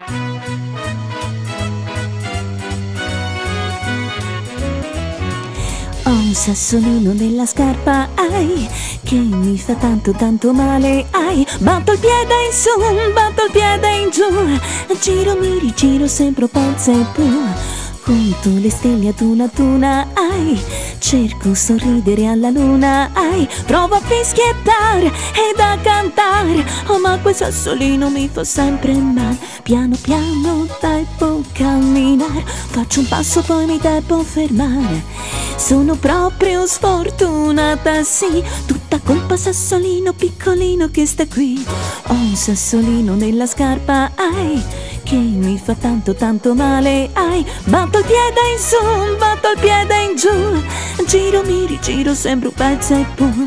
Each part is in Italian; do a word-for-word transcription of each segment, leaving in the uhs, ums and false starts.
Ho un sassolino nella scarpa, ai, che mi fa tanto tanto male, ai. Batto il piede in su, batto il piede in giù, giro mi rigiro, sembro pazza e più. Conto le stelle ad una ad una, ai. Cerco sorridere alla luna, ai. Provo a fischiettare ed a cantare, oh ma quel sassolino mi fa sempre male. Piano piano devo camminare, faccio un passo poi mi devo fermare. Sono proprio sfortunata, sì, tutta colpa sassolino piccolino che sta qui. Ho un sassolino nella scarpa, ai, che mi fa tanto tanto male, ai. Batto il piede in su, batto il piede in giù, giro mi rigiro, sembro un pezzo e poi.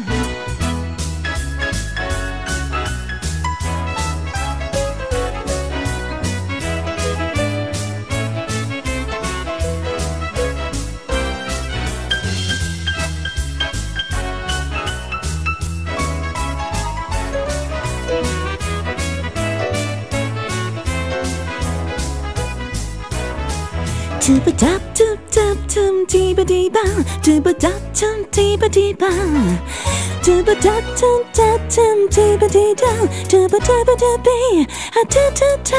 Tip-a-tap, tip-tap, tum, tip-a-dee-ba, tip-a-tap, tum, tip-a-dee-ba, tip-a-tap, tum, tap, tum, tip-a-dee-da, tip-a-tap-a-tap-bee, a-ta-ta-ta.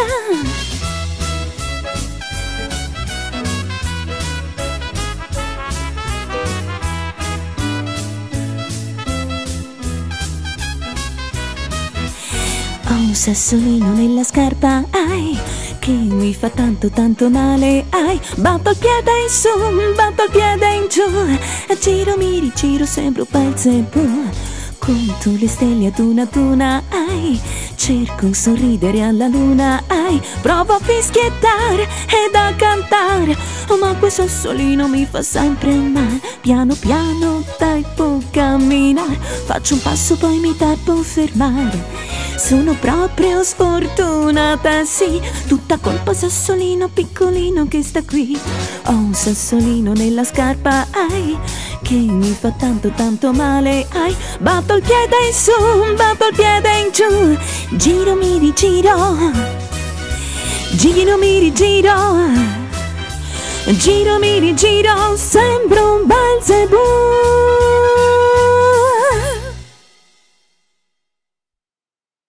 Ho un sassolino nella scarpa, ai, che mi fa tanto tanto male, ai. Batto il piede in su, batto il piede in giù, giro mi rigiro, sembro pezzo e bu. Conto le stelle ad una ad una, ai. Cerco sorridere alla luna, ai. Provo a fischiettare ed a cantare, oh ma quel sassolino mi fa sempre male. Piano piano devo camminare, faccio un passo poi mi devo fermare. Sono proprio sfortunata, sì, tutta colpa sassolino piccolino che sta qui. Ho un sassolino nella scarpa, ai, che mi fa tanto tanto male, ai. Batto il piede in su, batto il piede in giù, giro mi rigiro, giro mi rigiro, giro mi rigiro, sembro un Belzebù.